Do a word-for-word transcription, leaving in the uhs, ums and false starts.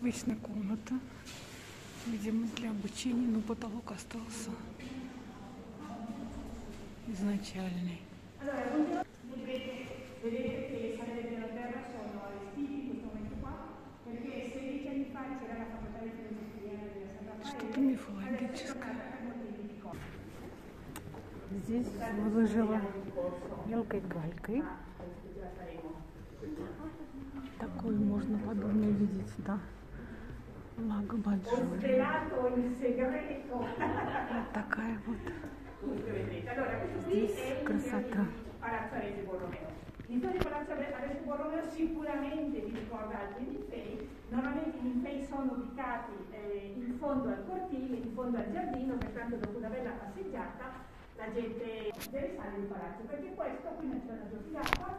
Обычная комната, видимо, для обучения, но потолок остался изначальный. Что-то мифологическое. Здесь выложила мелкой галькой. Такую можно подобное видеть, да. Лаго Баджоли. Вот такая вот. Здесь красота. Il di Palazzo Areso Borromeo sicuramente vi ricorda altri ninfei. Normalmente i ninfei sono ubicati eh, in fondo al cortile, in fondo al giardino, pertanto dopo una bella passeggiata la gente deve stare in palazzo, perché questo qui non c'è una gioia